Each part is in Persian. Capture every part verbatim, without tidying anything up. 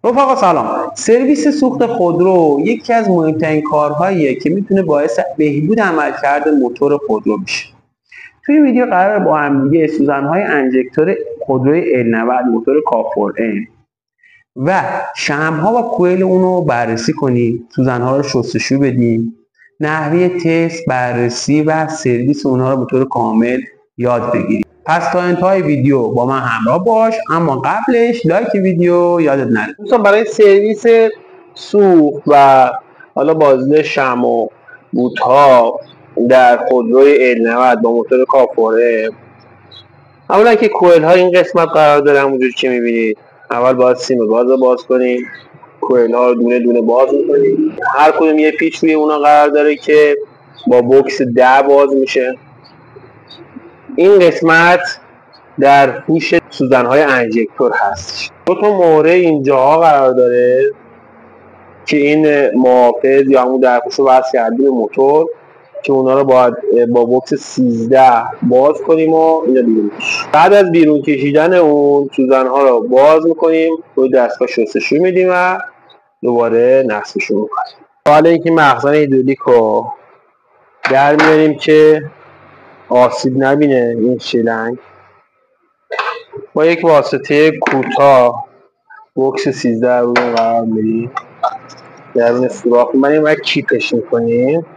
رفقا سلام. سرویس سوخت خودرو یکی از مهمترین کارهاییه که میتونه باعث بهبود عملکرد موتور خودرو بشه. توی این ویدیو قرار با هم دیگه سوزن‌های انجکتور خودروی ال نود موتور کافور ام و شمع‌ها و کوئل اونو بررسی کنیم، سوزن‌ها رو شستشو بدیم، نحوه تست، بررسی و سرویس اونها رو به طور کامل یاد بگیریم. پس تا انتهای ویدیو با من همراه باش، اما قبلش لایک ویدیو یادت نره. دوستان برای سرویس سوخت و حالا بازده شمع و بوت‌ها در خودروی ال نود با موتور کافوره، اولا که کوئل ها این قسمت قرار داره همونجوری که میبینید. اول باید سیم گاز رو باز کنید، کوئل ها رو دونه دونه باز میکنید. هر کدوم یه پیچ روی اونا قرار داره که با بوکس ده باز میشه. این قسمت در پوش سوزن‌های انجکتور هست. دو تا مهره اینجاها قرار داره که این محافظ یا همون درپوش رو وصل کردیم به موتور که اونا رو باید با بوکس سیزده باز کنیم و اینا بیرون کشیم. بعد از بیرون کشیدن اون سوزن‌ها رو باز میکنیم، روی دستگاه شستشو میدیم و دوباره نصبشون میکنیم. حالا اینکه مخزن هیدرولیک رو در میاریم که آسیب نبینه این شیلنگ. با یک واسطه کوتاه بوکس سیزده رو قرار میدیم درون سوراخ می‌بریم و کیپش میکنیم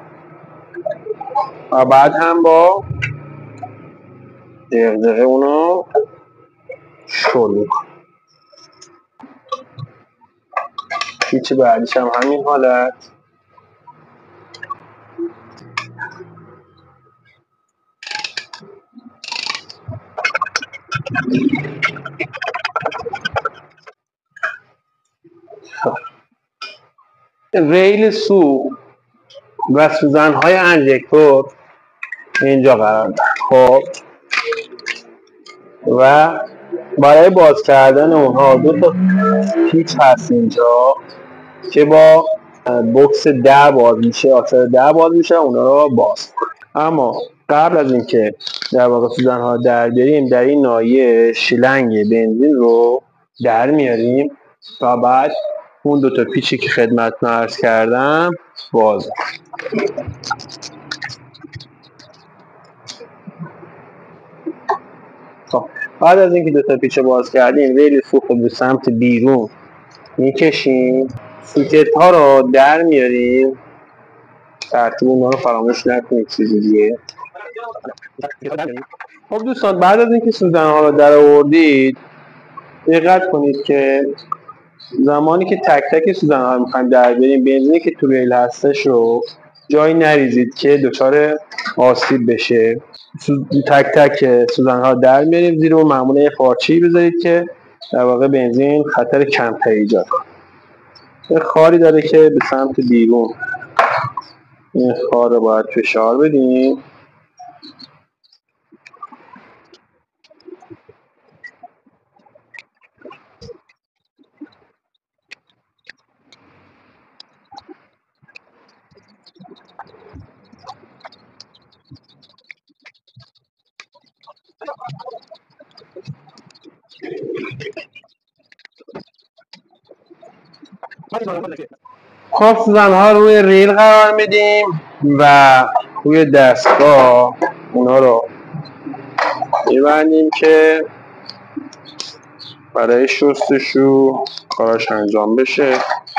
و بعد هم با دقدقه اونو شل میکنیم. پیچ بعدیش هم همین حالت. ریل سوخت و سوزن‌های انجکتور اینجا قرار دارن. خب و برای باز کردن اونها دو تا پیچ هست اینجا که با بوکس ده باز میشه، آخر ده باز میشه، اونا رو باز کنیم. اما قبل از اینکه در واقع سوزن‌ها در بیاریم، در این ناحیه شیلنگ بنزین رو در میاریم و بعد اون دو تا پیچی که خدمتتون عرض کردم باز. خب بعد از اینکه دو تا پیچ باز کردیم، ریل سوخت به سمت بیرون میکشیم، سوکت ها رو در میاریم. ترتیب اونها رو فراموش نکنید چیزی دیگه. خب دوستان، بعد از اینکه سوزن ها رو در آوردید، دقت کنید که زمانی که تک تک سوزن ها رو میخوایم در بیاریم، بنزینی که تو ریل هستش رو جایی نریزید که دچار آسیب بشه. تک تک سوزن ها در میاریم زیر اون معموله خارچی بذارید که در واقع بنزین خطر کمتری ایجاد کنه. یه خاری داره که به سمت بیرون، این خار رو باید فشار بدیم. خب سوزن‌ها روی ریل قرار میدیم و روی دستگاه اونا رو میبندیم که برای شستشو کاراش انجام بشه.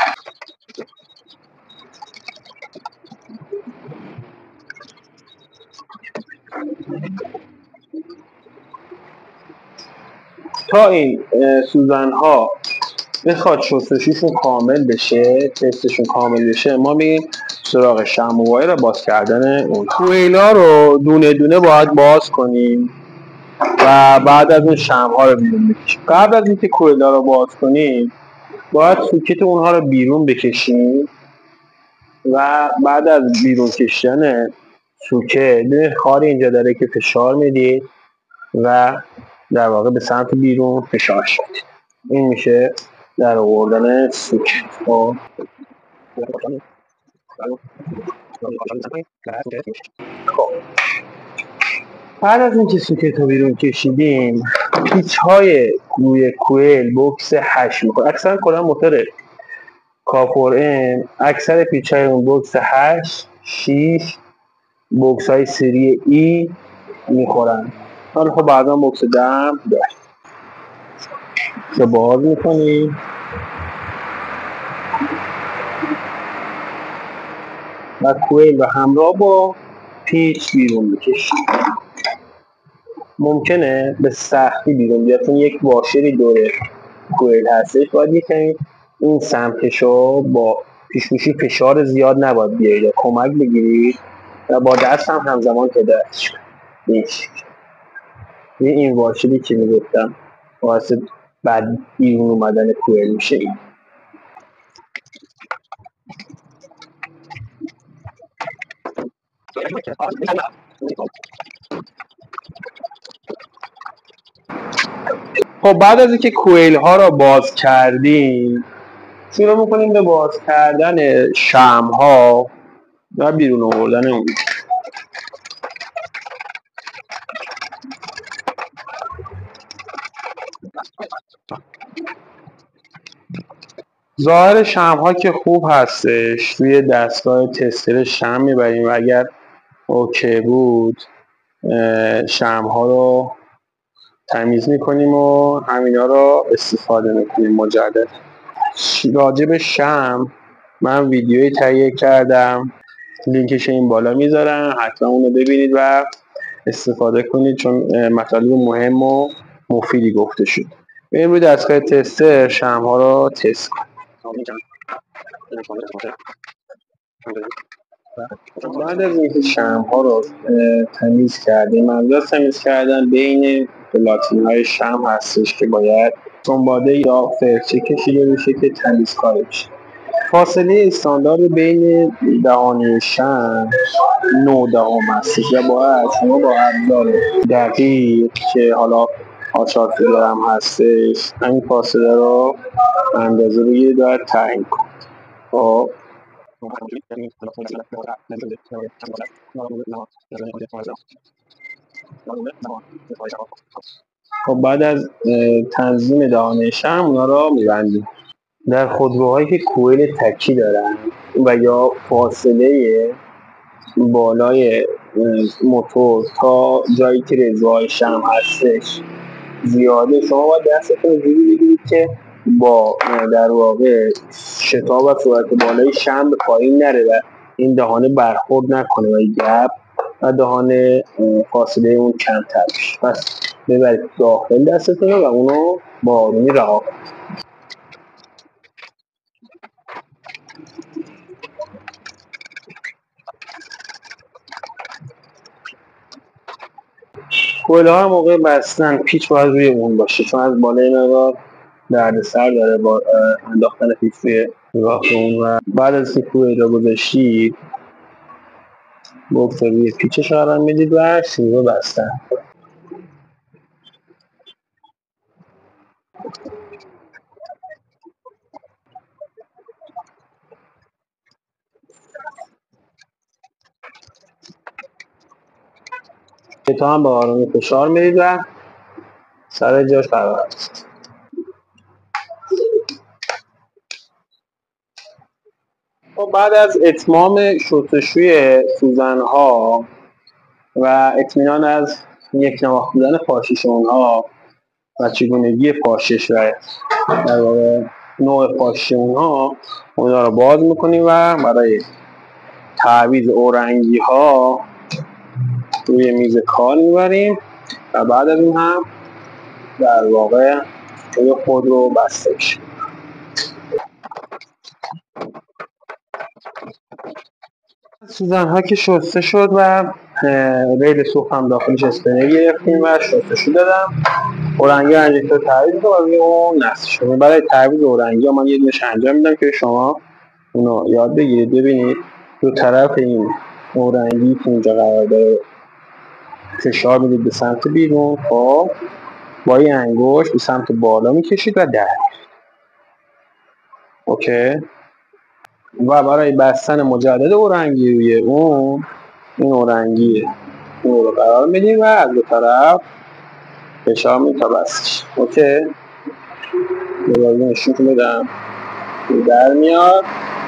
تا این سوزن‌ها بخواد شستشوشون کامل بشه، تستشون کامل بشه، ما میریم سراغ شمع و وایر باز کردن اون. کوئلا رو دونه دونه باید باز کنیم و بعد از اون شمع ها رو بیرون بکشیم. قبل از اینکه کوئلا رو باز کنیم، باید سوکت اونها رو بیرون بکشیم و بعد از بیرون کشیدن سوکت، ببین خاری اینجا داره که فشار میدید و در واقع به سمت بیرون فشار شدید. این میشه در آوردن سوکت. خب بعد از اینکه سوکت رو بیرون کشیدیم، پیچ های روی کوئل بوکس هشت میخوره. اکثرا کلا موتور کاپور ام اکثر پیچ های اون بوکس هشت، شش، بوکس های سری ای میخورن. حالا خب بعدا بوکس ده هم داشت که باز میکنیم و کوئل رو همراه با پیچ بیرون میکشیم. ممکنه به سختی بیرون بیاد چون یک واشری دور کوئل هستش. باید یکمی این سمتشو با پیشگوشی فشار زیاد نباید بیارید یا کمک بگیرید و با دست هم همزمان پدرش کنید. این این واشری که میگفتم باعث بعد بیرون اومدن کوئل میشه. این خب بعد از اینکه کوئل ها را باز کردیم شروع میکنیم به باز کردن شمع ها و بیرون آوردن اون. ظاهر شمع ها که خوب هستش روی دستگاه تستر شمع میبریم و اگر اوکی بود شمع ها رو تمیز میکنیم و همینا رو استفاده میکنیم مجدد. راجع به شمع من ویدیویی تهیه کردم، لینکش این بالا میذارم، حتما اونو ببینید و استفاده کنید چون مطالب مهم و مفیدی گفته شد. بریم روی دستگاه تستر شمع ها رو تست کنیم. بعد از اینکه شمع ها رو تمیز کردیم، منظور تمیز کردن بین پلاتین های شمع هستش که باید سنباده یا فرچه کشیده بشه که تمیز کاری بشه. فاصله استاندارد بین دهانه شمع نه دهم هستش و باید شما با ابزار دقیق که حالا آچار فیلر هم هستش همین فاصله رو اندازه بگیرید و تعیین کنید. خب خب بعد از تنظیم دهانه شمع اونا رو میبندیم. در خودروهایی که کوئل تکی دارن و یا فاصله بالای موتور تا جایی که رضای شمع هستش زیاده، شما باید دستتون رو جوری بگیرید که با در واقع شتاب و سرعت بالای شمع به پایین نره و این دهانه برخورد نکنه و گپ و دهانه فاصله اون کمتر بشه. پس ببرید داخل دستتون و اونو با آرومی رها کنید. کوئل ها موقع بستن پیچ باید روی اون باشه چون از بالای مقدار دردسر داره با انداختن پیچ روی راه اون. و بعد از اینکه کوئل رو گذاشتید بوکس روی پیچش قرار میدید و شروع بستن. تا هم به آرامی فشار میدید و سر جاش قرار است. خب بعد از اتمام شستشوی سوزن ها و اطمینان از یک نواخت بودن پاشش اونها و چگونگی پاشش و در واقع نوع پاشش اونها اونها رو باز میکنیم و برای تعویض اورنگی ها روی میز کار میبریم و بعد از این هم در واقع روی خود رو بسته میشه. سوزن ها که شسته شد و ریل سوخت هم داخلش اسپنر گرفتیم و شستشو دادم. اورنگی انجکتور تعویض می‌کنم و روی اون نصب شد. برای تعویض اورنگی ها من یه دونش انجام میدم که شما اونو یاد بگیرید. ببینید دو طرف این اورنگی که اینجا قرار داره فشار میدید به سمت بیرون. خب با این انگشت به سمت بالا میکشید و در اوکی. و برای بستن مجدد اورنگی روی اون این اورنگی اون رو قرار میدیم و از دو طرف فشار میدیم تا بسش. اوکی دوباره نشون بدم در میاد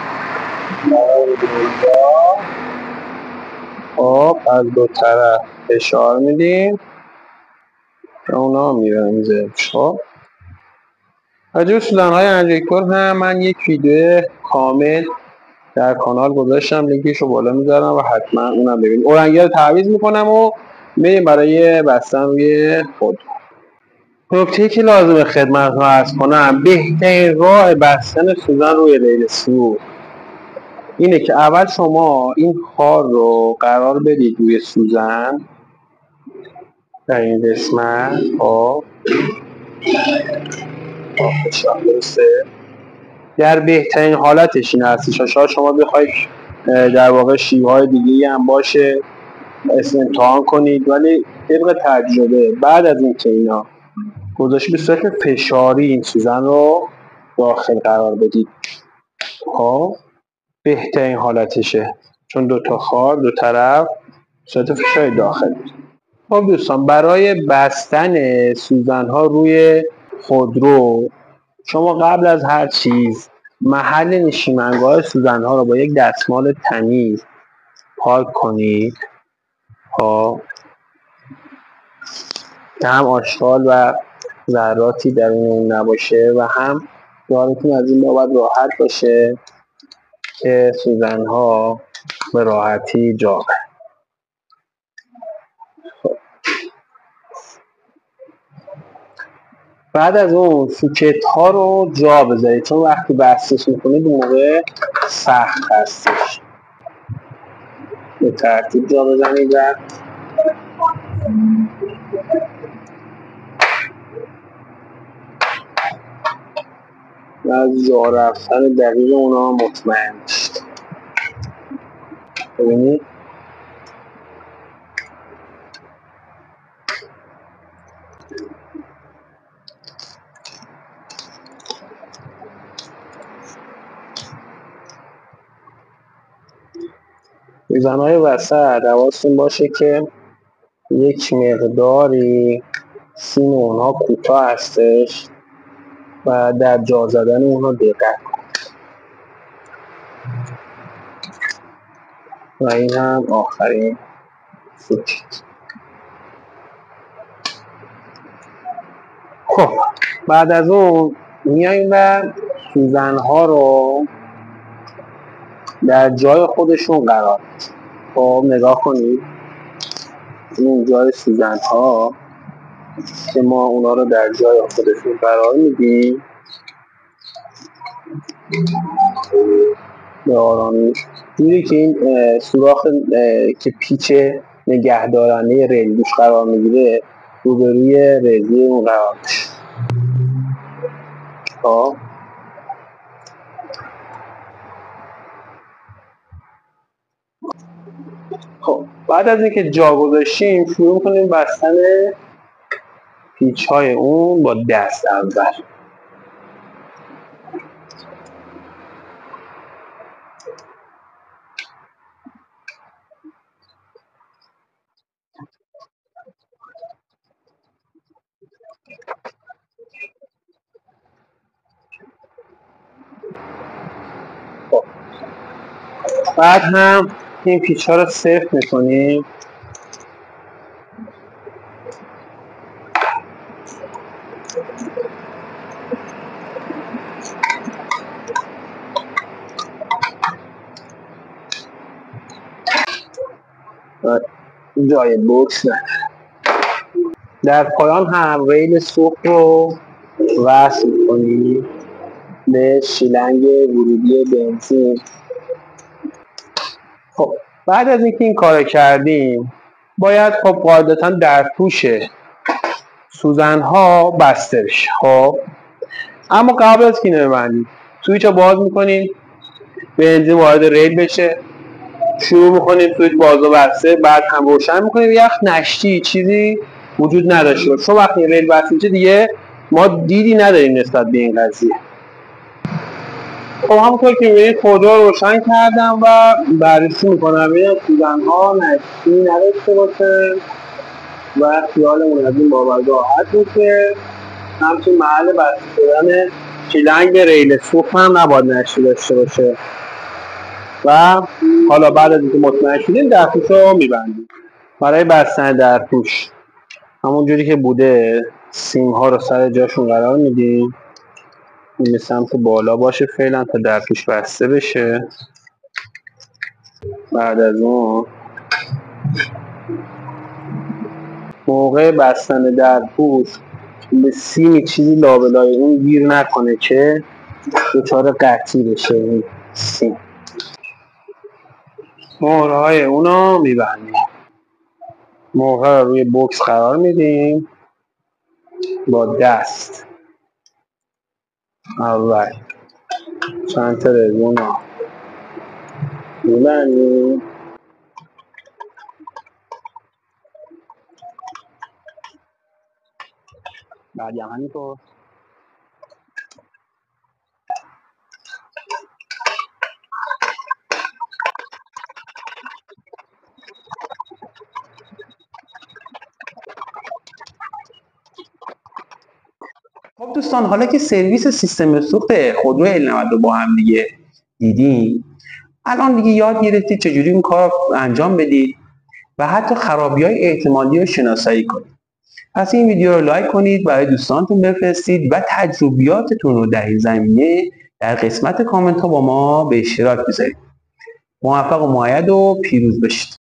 خب از دو طرف فشار میدیم اونا میرن زیر. خب راجع به سوزن‌های انژکتور هم من یک ویدیو کامل در کانال گذاشتم، لینکش رو بالا میذارم و حتما اونم ببینید. اورنگر رو تعویض میکنم و میریم برای بستن روی خود. نکته که لازم خدمتتون عرض کنم، بهترین راه بستن سوزن روی ریل سوخت اینه که اول شما این خار رو قرار بدید روی سوزن در این قسمت. خب درسته در بهترین حالتش این هستش. شاید شما بخواید در واقع شیوه‌های دیگه‌ای هم باشه امتحان کنید، ولی طبق تجربه بعد از اینکه اینا گذاشته به صورت فشاری این سوزن رو داخل قرار بدید خب بهترین حالتشه، چون دو تا خار دو طرف صورت فشاری داخل. خب دوستان برای بستن سوزن ها روی خودرو شما قبل از هر چیز محل نشیمنگاه سوزن ها رو با یک دستمال تمیز پاک کنید خب که هم آشغال و ذراتی در اون نباشه و هم دارتون از این بابت راحت باشه که سوزن ها به راحتی جا بره. خب. بعد از اون سوکت ها رو جا بذارید، چون وقتی بستش میکنید اون موقع سخت هستش. به ترتیب جا بزنید و از جا رفتن دقیق اونا مطمئن شد. ببینید سوزن‌های وسط حواستون باشه که یک مقداری سیم اونها کوتاه هستش و در جا زدن اونها دقت کنید. و این هم آخرین سوکت. خب بعد از اون میاییم و سوزن‌ها رو در جای خودشون قرار میدیم. خب نگاه کنید این جای سوزن‌ها که ما اونا رو در جای خودشون قرار میدیم به آرامی، جوری که این سوراخ که پیچ نگهدارنده ریل روش قرار میگیره روبروی ریلی اون قرار میشه. خب خب بعد از اینکه جا گذاشتیم شروع کنیم بستن پیچ های اون با دست اول. خب بعد هم این پیچ ها رو صفر میکنیم جای بوکس نداره. در پایان هم ریل سوخت رو وصل کنید به شیلنگ ورودی بنزین. خب بعد از اینکه این کار کردیم باید خب قاعدتا در پوش سوزن ها بسته بشه. خب اما قبل از که اینو ببندید سویچ رو باز میکنید بنزین وارد ریل بشه، شروع میکنید سویچ باز و بسته، بعد هم روشن میکنید یخ نشتی چیزی وجود نداشته باشه، چون وقتی ریل بسته میشه دیگه ما دیدی نداریم نسبت به این قضیه. خب همونطور که میبینید خودرو رو روشن کردم و بررسی میکنم ببینم سوزن ها نشتی نداشته باشه و خیالمون از این بابت راحت میشه. همچنین محل بسته شدن کلنگ ریل سوخت هم نباید نشی داشته باشه و حالا بعد از اینکه مطمئن شدیم درپوش رو میبندیم. برای بستن درپوش همون جوری که بوده سیم ها رو سر جاشون قرار میدیم، این سمت بالا باشه فعلا تا درپوش بسته بشه. بعد از اون موقع بستن درپوش به سیمی چیزی لابلای اون گیر نکنه که دچار قطعی بشه این سیم. مهره های اونو میبندیم، مهره رو روی بوکس قرار میدیم با دست اول چند تا رزون رو میبندیم. بعد هم همینطور خب دوستان، حالا که سرویس سیستم سوخت خودرو ال نود رو با هم دیگه دیدیم، الان دیگه یاد گرفتید چجوری این کار رو انجام بدید و حتی خرابی‌های احتمالی رو شناسایی کنید. پس این ویدیو رو لایک کنید، برای دوستانتون بفرستید و تجربیاتتون رو در این زمینه در قسمت کامنت ها با ما به اشتراک بذارید. موفق و مؤید و پیروز باشید.